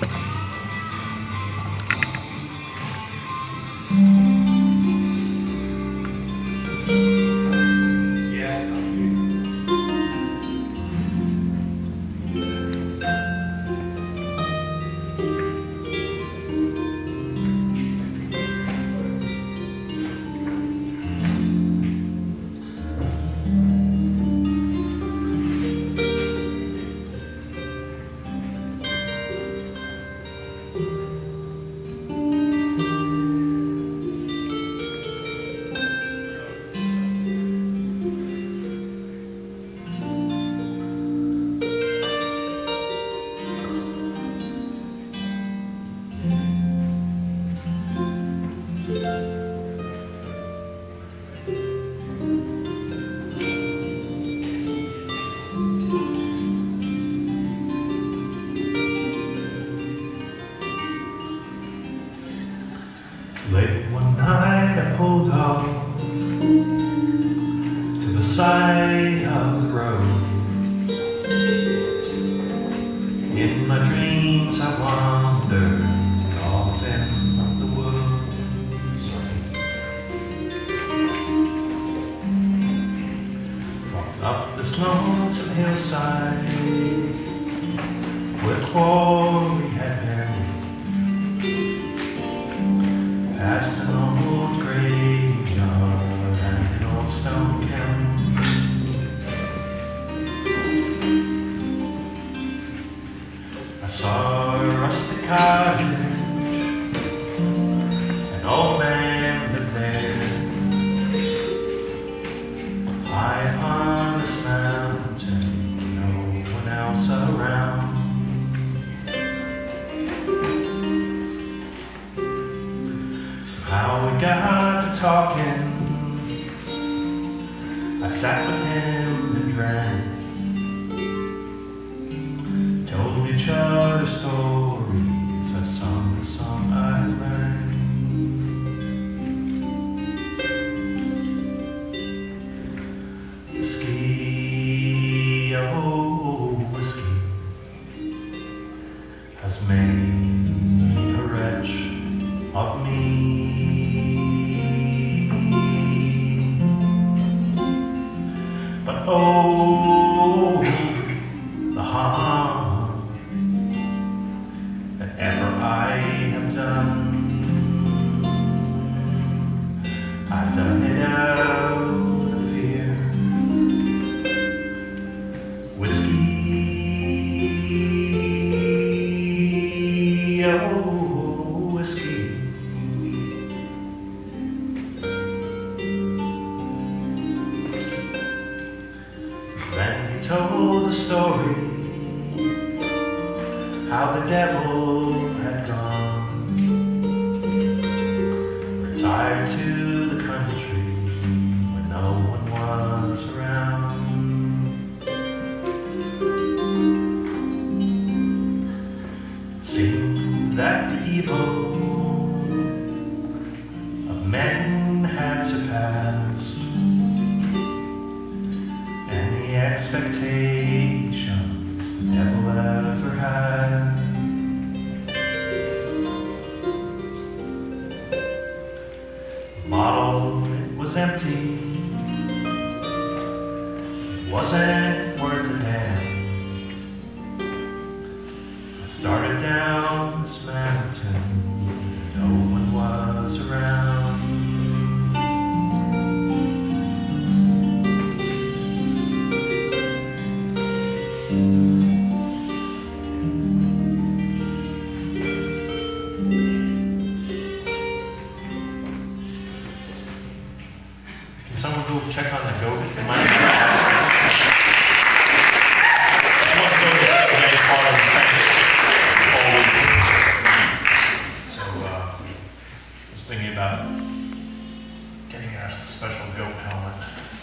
Late one night I pulled off to the side of the road. In my dreams I wandered off in the woods. Walked up this lonesome hillside where the quarry had been. Past an old graveyard and an old stone kiln. I saw a rustic cottage, an old man lived there. High upon this mountain, no one else around. How we got to talking, I sat with him and drank, told each other stories, I sung the song I learned. Whiskey, oh whiskey, has made a wretch of me. But oh, the harm that ever I have done, I've done it out of fear. Whiskey, oh whiskey, then he told the story, how the devil had gone, retired to the country where no one was around. It seemed that the evil of men had surpassed any expectations the devil ever had. The bottle, it was empty, it wasn't worth a damn. I started down this mountain, no one was around. Someone go check on the goat. It might be so I was thinking about getting a special goat helmet.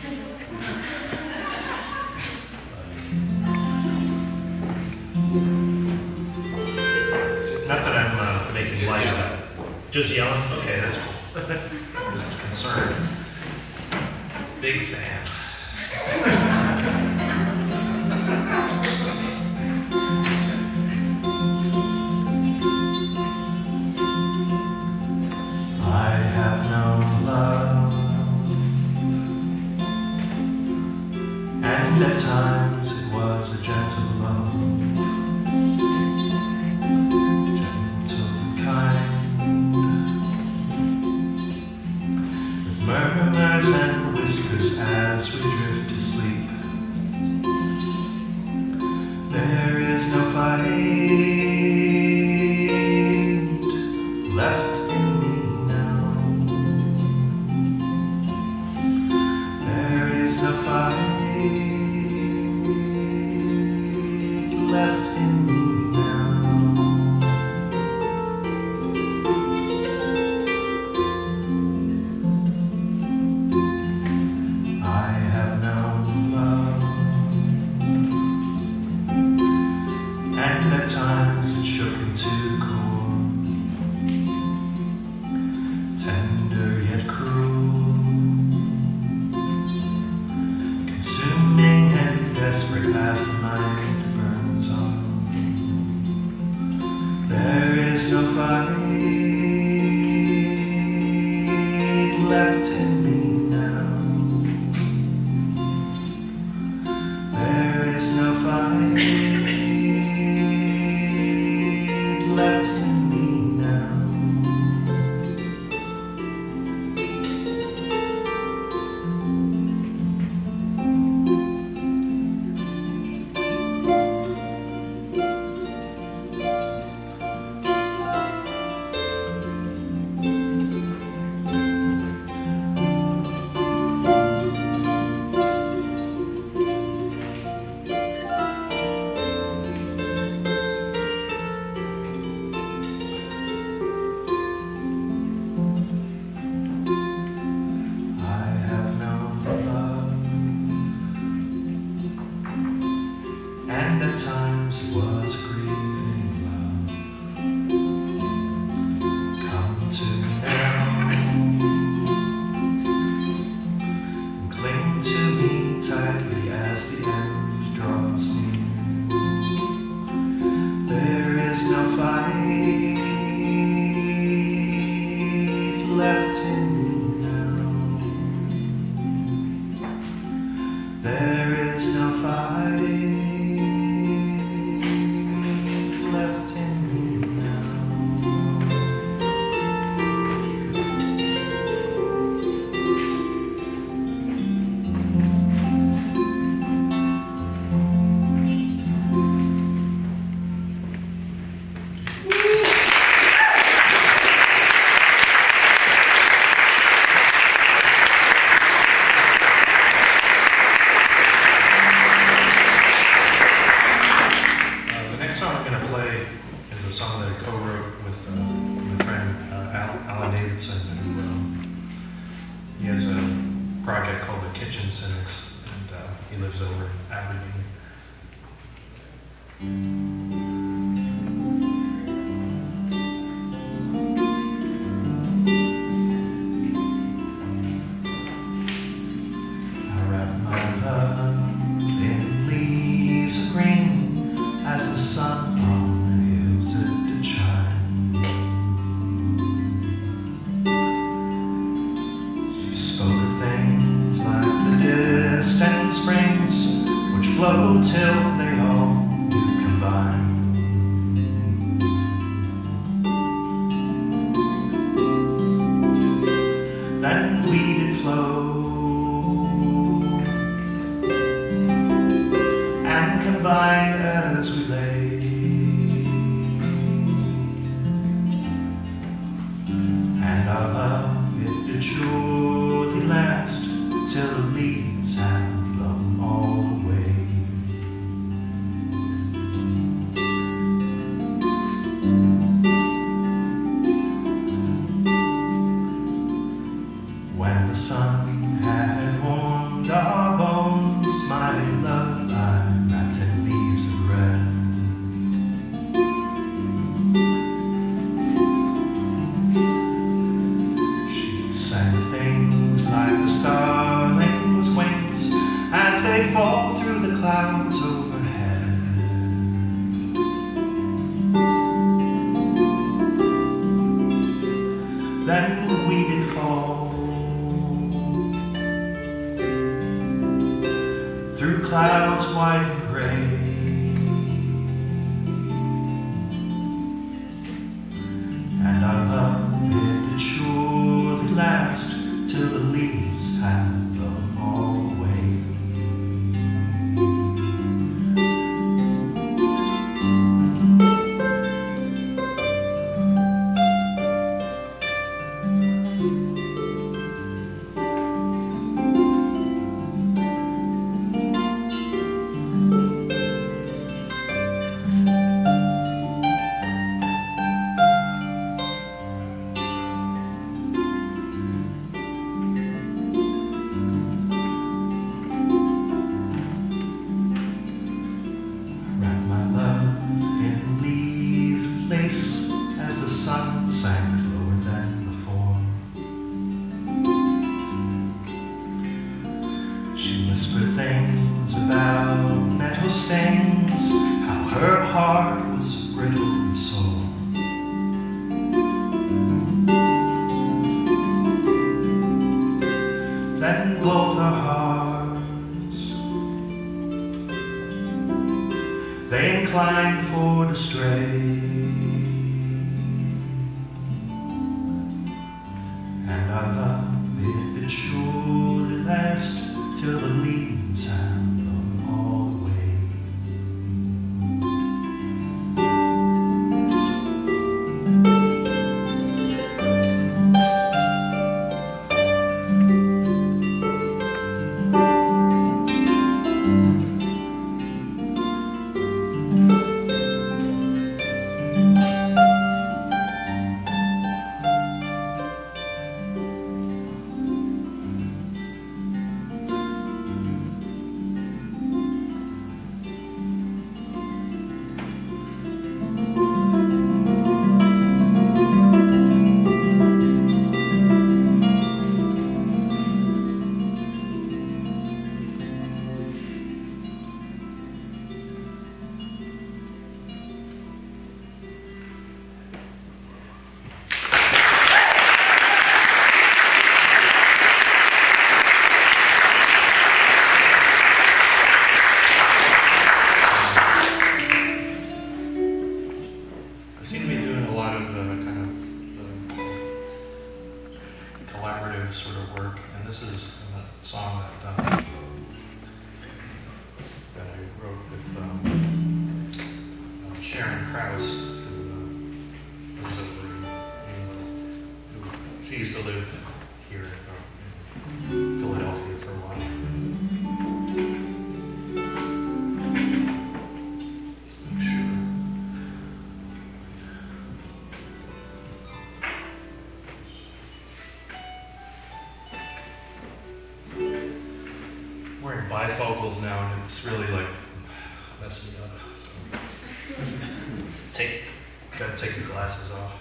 It's not that I'm making light of it. Just yelling? Okay, that's cool. I'm just concerned. Big fan. shook into the core, tender yet cruel, consuming and desperate as the night burns on. There is no fight left in me now. There is no fight left in me now. And at times it was grieving love. Come to me now and cling to me tightly as the end draws near. There is no fight left in me now. There is no fight left in me now. The next song I'm going to play is a song that I co-wrote with my friend Alan Davidson, who he has a project called the Kitchen Cynics, and he lives over in Aberdeen. I wrap my love in leaves of green as the sun on the hills it did shine. She spoke of things like the distant springs which flow till they all do combine. Then we did flow and combine as we lay, and our love it did surely last till the leaves had blown all away. When the sun had warmed our bones, my love, I wrapped in leaves of red. She sang things like the starling's wings as they fall through the clouds overhead. Then we did fall through clouds white and gray, and our love it did surely last till the leaves had blown all away. place as the sun sank lower than before. She whispered things about nettle stains, how her heart was brittle and sore. Then both our hearts, they inclined for to stray, and our love, it surely last till the leaves have blown all away. Sort of work, and this is a song that I wrote with Sharon Krause, who lives over in England. She used to live here in Philadelphia for a while. Wearing bifocals now, and it's really like messing me up. So gotta take the glasses off.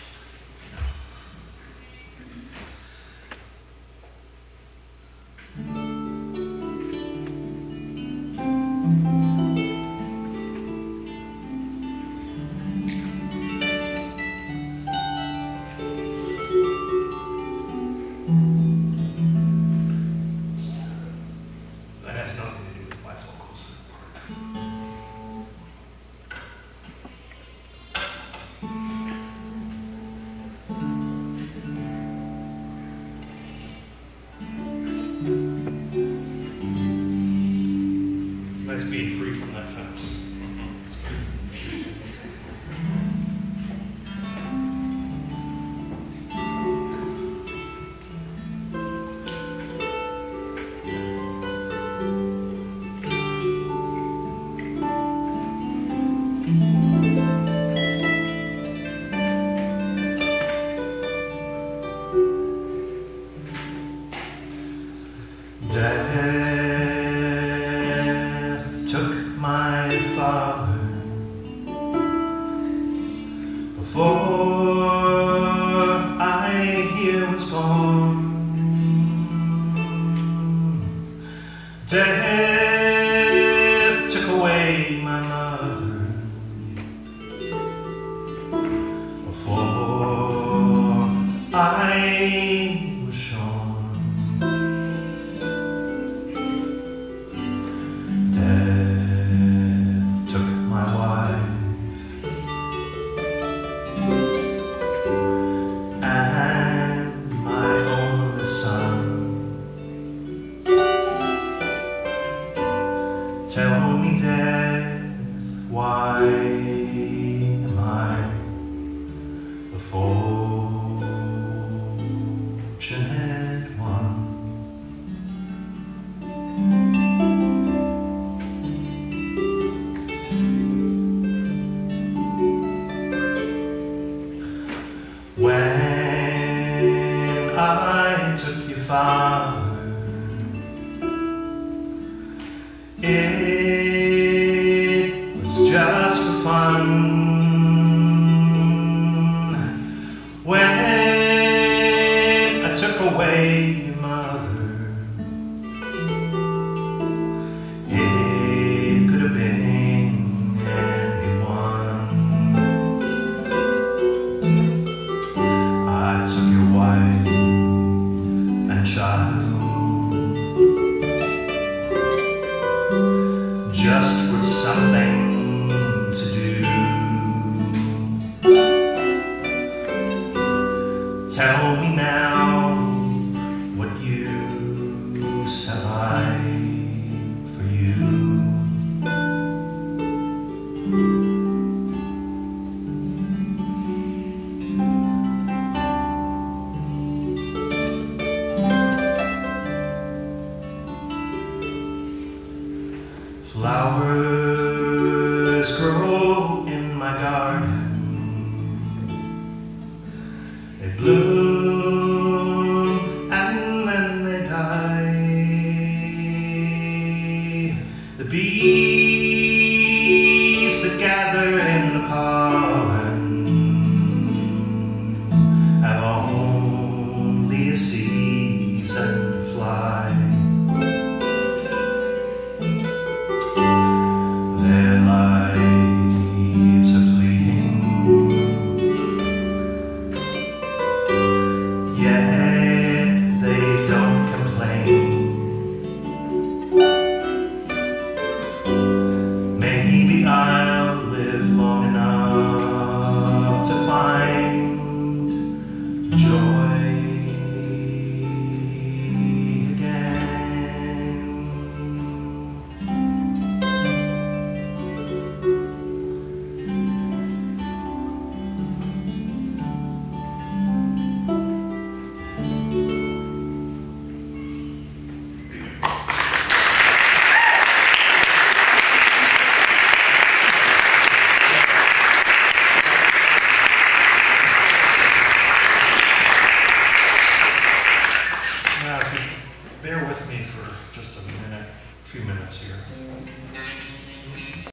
Being free from that fence. Took my father before I here was born. Death took away my mother before I was shorn. Tell me, death, why am I the fortunate one? When I took your father